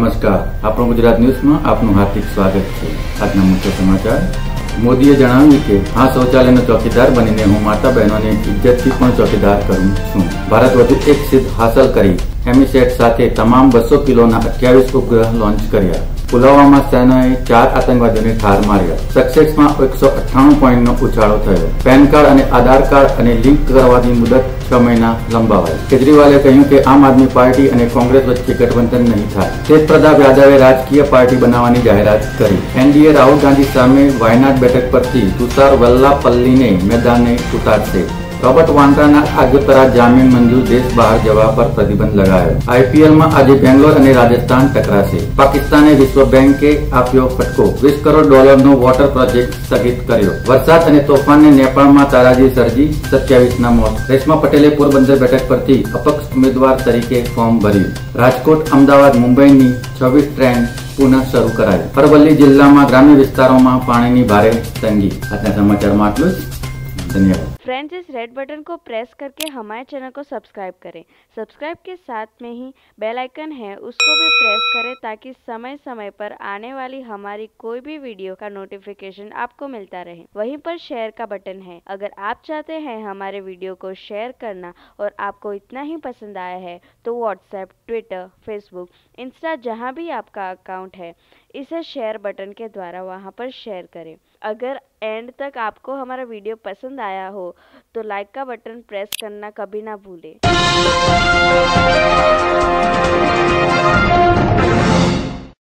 નમસ્કાર, આપણો ગુજરાત ન્યૂઝમાં આપનું હાર્દિક સ્વાગત છે। આજના મુખ્ય સમાચાર। મોદીએ જણાવ્યું કે આ શૌચાલયનો ચોકીદાર બનીને હું માતા બહેનોની ઇજ્જતથી પણ ચોકીદાર કરું છું। ભારત વધુ એક સિદ્ધ હાંસલ કરી એમીસેટ સાથે તમામ 200 કિલોના 28 ઉપગ્રહ લોન્ચ કર્યા। પુલવામામાં સેનાએ 4 આતંકવાદીઓને ઠાર માર્યા। સક્સેસમાં 198 પોઈન્ટનો ઉછાળો થયો। પેન કાર્ડ અને આધાર કાર્ડ અને લિંક કરવાની મુદત 6 મહિના લંબાવાઈ। કેજરીવાલે કહ્યું કે આમ આદમી પાર્ટી અને કોંગ્રેસ વચ્ચે ગઠબંધન નહીં થાય। તેજ પ્રતાપ યાદવે રાજકીય પાર્ટી બનાવવાની જાહેરાત કરી। એનડીએ રાહુલ ગાંધી સામે વાયનાડ બેઠક પરથી તુષાર વેલ્લાપલ્લીને મેદાને ઉતારશે। રોબર્ટ વાડ્રાના આગોતરા જામીન મંજૂર, દેશ બહાર જવા પર પ્રતિબંધ લગાયો। આઈપીએલમાં આજે બેંગ્લોર અને રાજસ્થાન ટકરાશે। પાકિસ્તાને વિશ્વ બેંકે આપ્યો ફટકો। $20 કરોડનો વોટર પ્રોજેક્ટ સ્થગિત કર્યો। વરસાદ અને તોફાનને નેપાળમાં તારાજી સર્જી, 27ના મોત। રેશમા પટેલે પોરબંદર બેઠક પરથી અપક્ષ ઉમેદવાર તરીકે ફોર્મ ભર્યું। રાજકોટ, અમદાવાદ, મુંબઈની 26 ટ્રેન પુનઃ શરૂ કરાઈ। અરવલ્લી જિલ્લામાં ગ્રામ્ય વિસ્તારોમાં पानी भारे तंगी। આજના સમાચારમાં આટલું જ। धन्यवाद। फ्रेंड्स, इस रेड बटन को प्रेस करके हमारे चैनल को सब्सक्राइब करें। सब्सक्राइब के साथ में ही बेल आइकन है, उसको भी प्रेस करें ताकि समय समय पर आने वाली हमारी कोई भी वीडियो का नोटिफिकेशन आपको मिलता रहे। वहीं पर शेयर का बटन है। अगर आप चाहते हैं हमारे वीडियो को शेयर करना और आपको इतना ही पसंद आया है तो व्हाट्सएप, ट्विटर, फेसबुक, इंस्टा जहां भी आपका अकाउंट है, इसे शेयर बटन के द्वारा वहां पर शेयर करें। अगर एंड तक आपको हमारा वीडियो पसंद आया हो तो लाइक का बटन प्रेस करना कभी ना भूलें।